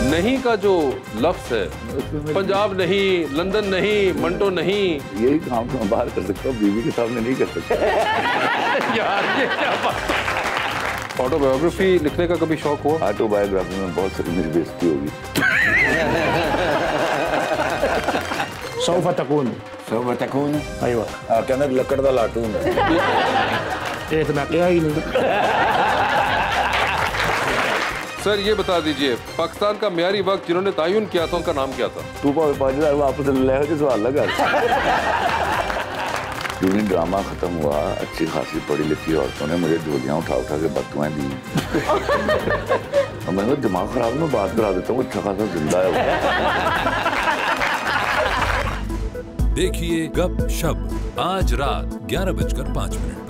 नहीं का जो लफ्ज है, पंजाब नहीं, लंदन नहीं, मंटो नहीं, यही काम तो मैं बाहर कर सकता हूँ, बीवी के सामने नहीं कर सकता। यार ये क्या बात। ऑटोबायोग्राफी लिखने का कभी शौक हुआ? ऑटोबायोग्राफी में बहुत सारी मेरी बेइज्जती होगी। सौफ तकून अयवा कहना लकड़ का लाटून ये तो मैं क्या ही नहीं। सर ये बता दीजिए, पाकिस्तान का म्यारी वक्त जिन्होंने तयन किया था उनका नाम क्या था? तू भावे 5000 वापस ले जो सवाल लगा। यूनियन ड्रामा खत्म हुआ, अच्छी खासी पढ़ी लिखी औरतों ने मुझे झोलियां उठा उठा के बददुआएं दी। और मैंने दिमाग खराब में बात करा देता हूँ, अच्छा खासा जिंदा है। देखिए गप शप आज रात 11:05